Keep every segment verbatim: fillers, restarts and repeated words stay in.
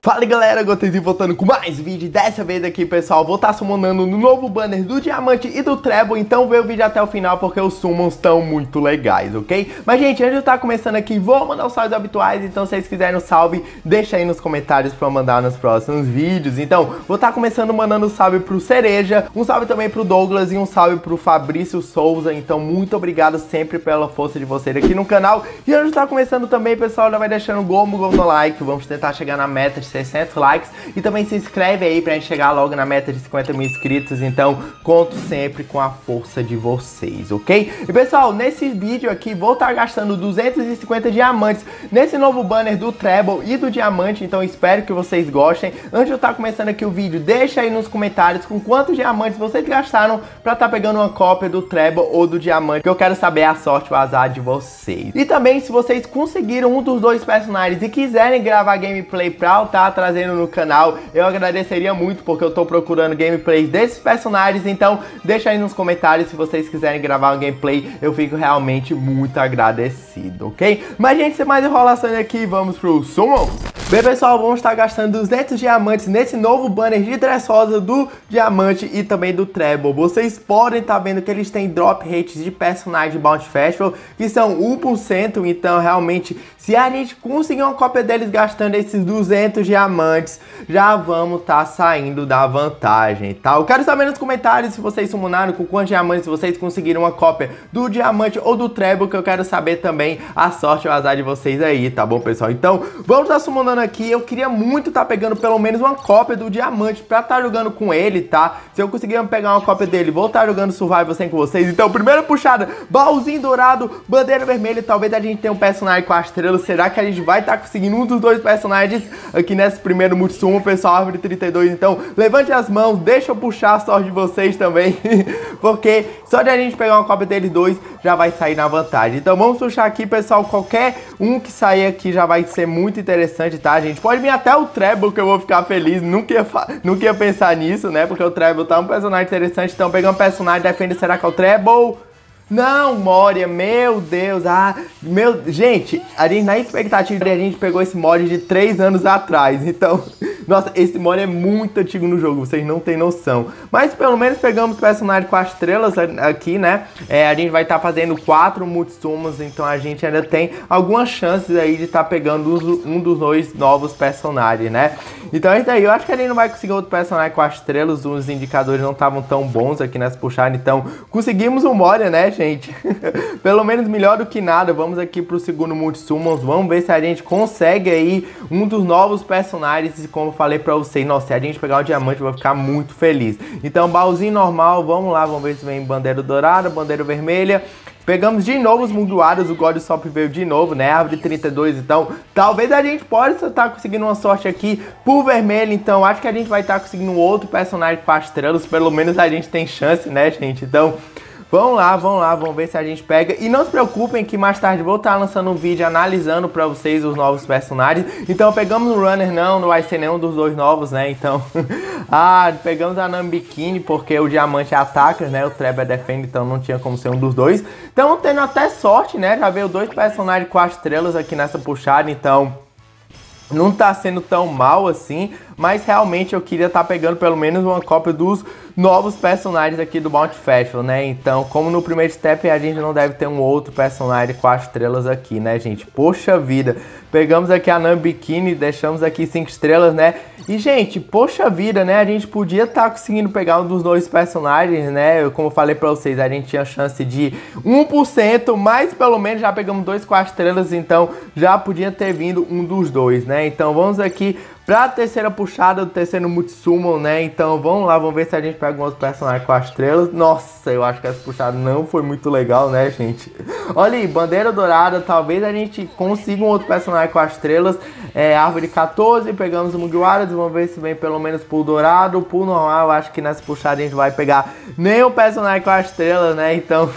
Fala galera, Gotenzinho voltando com mais vídeo. Dessa vez aqui, pessoal, vou estar summonando no novo banner do Diamante e do Treble. Então vê o vídeo até o final porque os summons estão muito legais, ok? Mas gente, antes de eu estar começando aqui, vou mandar os salves habituais. Então se vocês quiserem um salve, deixa aí nos comentários pra eu mandar nos próximos vídeos. Então vou estar começando mandando um salve pro Cereja, um salve também pro Douglas e um salve pro Fabrício Souza. Então muito obrigado sempre pela força de vocês aqui no canal. E antes de estar começando também, pessoal, já vai deixando o gomo, gomo no like. Vamos tentar chegar na meta de seiscentos likes e também se inscreve aí pra gente chegar logo na meta de cinquenta mil inscritos. Então conto sempre com a força de vocês, ok? E pessoal, nesse vídeo aqui vou estar gastando duzentos e cinquenta diamantes nesse novo banner do Treble e do Diamante. Então espero que vocês gostem. Antes de eu estar começando aqui o vídeo, deixa aí nos comentários com quantos diamantes vocês gastaram pra estar pegando uma cópia do Treble ou do Diamante, que eu quero saber a sorte, o azar de vocês. E também, se vocês conseguiram um dos dois personagens e quiserem gravar gameplay pra eu estar trazendo no canal, eu agradeceria muito, porque eu tô procurando gameplays desses personagens. Então deixa aí nos comentários se vocês quiserem gravar um gameplay, eu fico realmente muito agradecido, ok? Mas gente, sem mais enrolações aqui, vamos pro summon. Bem pessoal, vamos estar gastando duzentos diamantes nesse novo banner de Dressrosa do Diamante e também do Treble. Vocês podem estar vendo que eles têm drop rates de personagem de Bounty Festival que são um por cento, então realmente se a gente conseguir uma cópia deles gastando esses duzentos diamantes, já vamos estar saindo da vantagem, tá? Eu quero saber nos comentários se vocês summonaram, com quantos diamantes vocês conseguiram uma cópia do Diamante ou do Treble, que eu quero saber também a sorte e o azar de vocês aí, tá bom pessoal? Então vamos estar summonando aqui. Eu queria muito estar pegando pelo menos uma cópia do Diamante pra estar jogando com ele, tá? Se eu conseguir pegar uma cópia dele, vou estar jogando Survival sem com vocês. Então primeira puxada, baúzinho dourado, bandeira vermelha. Talvez a gente tenha um personagem com as estrelas. Será que a gente vai estar conseguindo um dos dois personagens aqui nesse primeiro multissumo, pessoal? Árvore trinta e dois. Então levante as mãos, deixa eu puxar a sorte de vocês também porque só de a gente pegar uma cópia deles dois já vai sair na vantagem. Então vamos puxar aqui, pessoal. Qualquer um que sair aqui já vai ser muito interessante, tá, gente? Pode vir até o Treble, que eu vou ficar feliz. Nunca ia, nunca ia pensar nisso, né? Porque o Treble tá um personagem interessante. Então pegando um personagem, defende, será que é o Treble? Não, Moria, meu Deus, ah, meu, gente, a gente, na expectativa, a gente pegou esse mod de três anos atrás, então, nossa, esse mod é muito antigo no jogo, vocês não tem noção, mas pelo menos pegamos personagem com as estrelas aqui, né, é, a gente vai estar tá fazendo quatro multisummons, então a gente ainda tem algumas chances aí de estar tá pegando um dos dois novos personagens, né, então é isso aí. Eu acho que a gente não vai conseguir outro personagem com as estrelas, os indicadores não estavam tão bons aqui nessa puxada, então conseguimos o Moria, né, gente? Pelo menos melhor do que nada. Vamos aqui pro segundo multisummons, vamos ver se a gente consegue aí um dos novos personagens. E como eu falei pra vocês, nossa, se a gente pegar o diamante eu vou ficar muito feliz. Então baúzinho normal, vamos lá, vamos ver se vem bandeira dourada, bandeira vermelha. Pegamos de novo os Mugiwaras, o God Sop veio de novo, né? Árvore trinta e dois, então talvez a gente possa estar conseguindo uma sorte aqui por vermelho. Então acho que a gente vai estar conseguindo um outro personagem com as estrelas. Pelo menos a gente tem chance, né, gente? Então vamos lá, vamos lá, vamos ver se a gente pega. E não se preocupem que mais tarde vou estar lançando um vídeo analisando pra vocês os novos personagens. Então pegamos o Runner, não, não vai ser nenhum dos dois novos, né? Então, ah, pegamos a Nambikini porque o Diamante ataca, né? O Treble defende, então não tinha como ser um dos dois. Então tendo até sorte, né? Já veio dois personagens com as estrelas aqui nessa puxada, então não tá sendo tão mal assim, mas realmente eu queria estar tá pegando pelo menos uma cópia dos novos personagens aqui do Bounty Festival, né? Então, como no primeiro step a gente não deve ter um outro personagem com as estrelas aqui, né, gente? Poxa vida, pegamos aqui a Nambikini, deixamos aqui cinco estrelas, né? E, gente, poxa vida, né? A gente podia estar tá conseguindo pegar um dos dois personagens, né? Eu, como eu falei pra vocês, a gente tinha chance de um por cento, mas pelo menos já pegamos dois com as estrelas, então já podia ter vindo um dos dois, né? Então vamos aqui pra terceira puxada do terceiro multisummon, né? Então vamos lá, vamos ver se a gente pega um outro personagem com as estrelas. Nossa, eu acho que essa puxada não foi muito legal, né, gente? Olha aí, bandeira dourada, talvez a gente consiga um outro personagem com as estrelas. É, árvore quatorze, pegamos o Mugiwaras, vamos ver se vem pelo menos pull dourado. Pull normal, eu acho que nessa puxada a gente vai pegar nenhum personagem com as estrelas, né? Então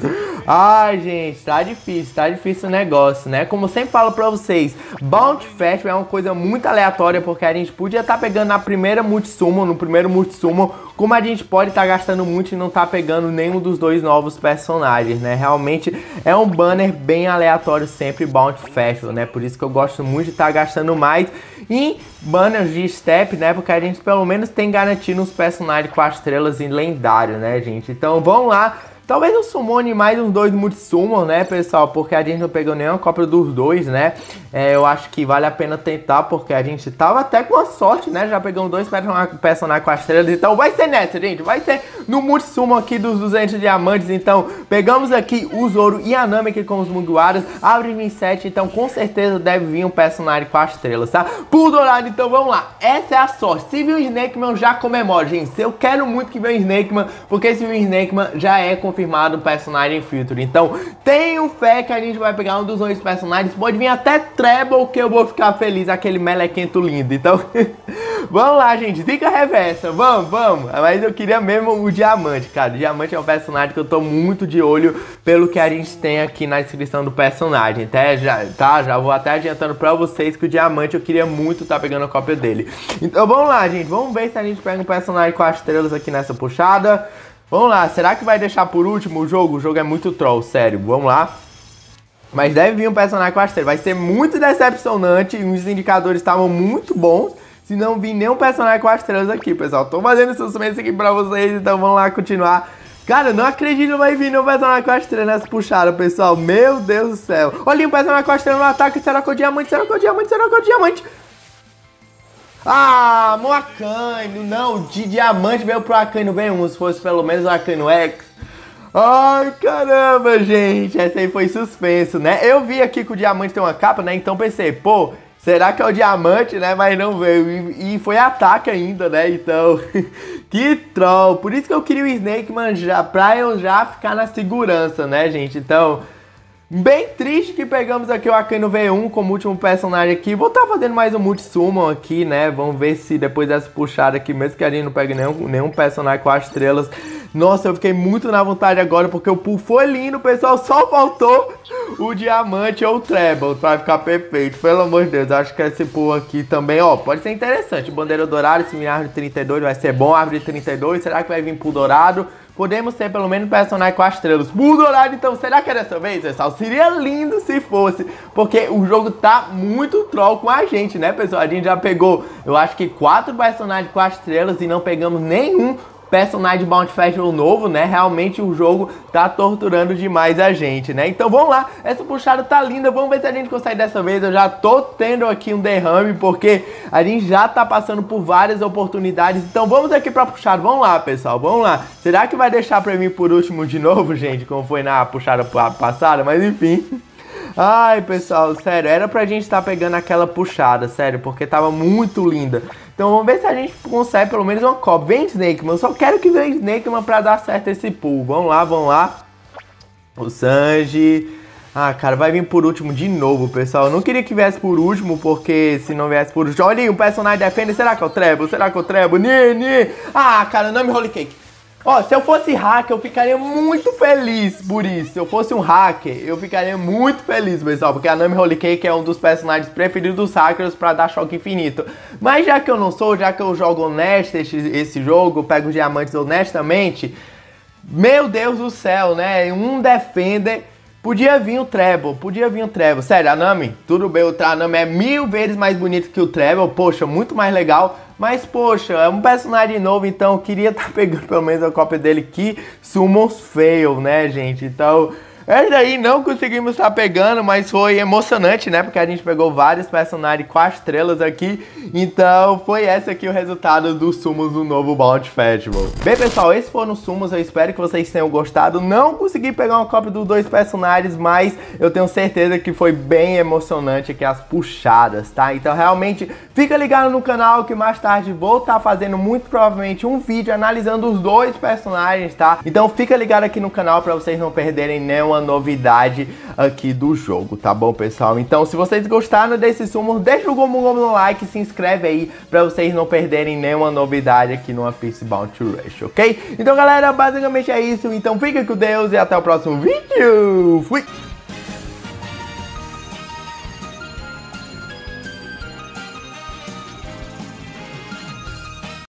ai, gente, tá difícil, tá difícil o negócio, né? Como eu sempre falo pra vocês, Bounty Festival é uma coisa muito aleatória, porque a gente podia estar tá pegando na primeira multisummon, no primeiro multisummon, como a gente pode estar tá gastando muito e não tá pegando nenhum dos dois novos personagens, né? Realmente é um banner bem aleatório sempre, Bounty Festival, né? Por isso que eu gosto muito de estar tá gastando mais em banners de step, né? Porque a gente pelo menos tem garantido uns personagens quatro estrelas em lendário, né, gente? Então vamos lá. Talvez eu summone mais uns dois multisummon, né, pessoal? Porque a gente não pegou nenhuma cópia dos dois, né? É, eu acho que vale a pena tentar, porque a gente tava até com a sorte, né? Já pegamos dois personagens com as estrelas. Então vai ser nessa, gente. Vai ser no multisummon aqui dos duzentos diamantes. Então pegamos aqui o Zoro e a Nami aqui com os Mugiwaras. Abre vinte e sete, então com certeza deve vir um personagem com as estrelas, tá? Por dourado, então vamos lá. Essa é a sorte. Se vir o Snakeman, já comemoro, gente. Eu quero muito que venha o Snakeman, porque se vir o Snakeman, já é confirmado confirmado o personagem Filtro. Então, tenho fé que a gente vai pegar um dos dois personagens. Pode vir até Treble, que eu vou ficar feliz. Aquele melequento lindo. Então, vamos lá, gente. Dica reversa. Vamos, vamos. Mas eu queria mesmo o Diamante, cara. O Diamante é um personagem que eu tô muito de olho pelo que a gente tem aqui na descrição do personagem. Até já, tá? Já vou até adiantando pra vocês que o Diamante eu queria muito estar tá pegando a cópia dele. Então, vamos lá, gente. Vamos ver se a gente pega um personagem com as estrelas aqui nessa puxada. Vamos lá, será que vai deixar por último o jogo? O jogo é muito troll, sério, vamos lá. Mas deve vir um personagem com a estrela, vai ser muito decepcionante. Os indicadores estavam muito bons, se não vir nenhum personagem com as estrelas aqui, pessoal. Tô fazendo suspense aqui pra vocês, então vamos lá continuar. Cara, não acredito que vai vir nenhum personagem com a estrela nessa puxada, pessoal. Meu Deus do céu. Olha, um personagem com a estrela no ataque, será que é o Diamante? Será que é o Diamante? Será que é o Diamante? Ah, meu Akainu, não, de diamante veio pro Akainu, veio um, se fosse pelo menos o Akainu X. Ai, caramba, gente, essa aí foi suspenso, né? Eu vi aqui que o diamante tem uma capa, né, então pensei, pô, será que é o diamante, né, mas não veio, e, e foi ataque ainda, né, então, que troll. Por isso que eu queria o Snakeman já, pra eu já ficar na segurança, né, gente, então... Bem triste que pegamos aqui o Akainu V um como último personagem aqui. Vou estar tá fazendo mais um multisummon aqui, né? Vamos ver se depois dessa puxada aqui, mesmo que a gente não pegue nenhum, nenhum personagem com as estrelas. Nossa, eu fiquei muito na vontade agora, porque o pool foi lindo, pessoal. Só faltou o diamante ou o treble pra ficar perfeito. Pelo amor de Deus, acho que esse pool aqui também, ó, pode ser interessante. Bandeira dourada, esse árvore trinta e dois vai ser bom. Árvore trinta e dois, será que vai vir pool dourado? Podemos ter pelo menos um personagem com as estrelas. Pool dourado, então, será que é dessa vez, pessoal? Seria lindo se fosse, porque o jogo tá muito troll com a gente, né, pessoal? A gente já pegou, eu acho que quatro personagens com as estrelas e não pegamos nenhum personagem de Bounty Festival novo, né? Realmente o jogo tá torturando demais a gente, né? Então vamos lá, essa puxada tá linda, vamos ver se a gente consegue dessa vez. Eu já tô tendo aqui um derrame, porque a gente já tá passando por várias oportunidades. Então vamos aqui pra puxada, vamos lá, pessoal, vamos lá. Será que vai deixar pra mim por último de novo, gente? Como foi na puxada passada, mas enfim... Ai, pessoal, sério, era pra gente estar tá pegando aquela puxada, sério, porque tava muito linda. Então vamos ver se a gente consegue pelo menos uma cópia. Vem, Snakeman, eu só quero que venha Snakeman pra dar certo esse pool. Vamos lá, vamos lá. O Sanji... Ah, cara, vai vir por último de novo, pessoal. Eu não queria que viesse por último, porque se não viesse por último... Olha aí, um personagem defende, será que é o Treble? Será que é o Treble? Nini! Ah, cara, Nami Holy Cake. Ó, se eu fosse hacker, eu ficaria muito feliz por isso. Se eu fosse um hacker, eu ficaria muito feliz, pessoal. Porque a Nami Holy Cake é um dos personagens preferidos dos hackers pra dar choque infinito. Mas já que eu não sou, já que eu jogo honesto esse, esse jogo, eu pego os diamantes honestamente... Meu Deus do céu, né? Um Defender... Podia vir o Treble, podia vir o Treble. Sério, a Nami, tudo bem, a Nami é mil vezes mais bonita que o Treble. Poxa, muito mais legal. Mas, poxa, é um personagem novo, então eu queria estar tá pegando pelo menos a cópia dele. Que Summons fail, né, gente? Então, essa aí não conseguimos estar tá pegando, mas foi emocionante, né? Porque a gente pegou vários personagens com as estrelas aqui. Então, foi esse aqui o resultado dos Summons do novo Bounty Festival. Bem, pessoal, esses foram os Summons. Eu espero que vocês tenham gostado. Não consegui pegar uma cópia dos dois personagens, mas eu tenho certeza que foi bem emocionante aqui as puxadas, tá? Então, realmente, fica ligado no canal que mais tarde vou estar tá fazendo muito provavelmente um vídeo analisando os dois personagens, tá? Então, fica ligado aqui no canal para vocês não perderem nenhuma novidade aqui do jogo, tá bom, pessoal? Então, se vocês gostaram desse summon, deixa o gomo gomo no like, se inscreve aí pra vocês não perderem nenhuma novidade aqui no One Piece Bounty Rush, ok? Então, galera, basicamente é isso. Então, fica com Deus e até o próximo vídeo. Fui!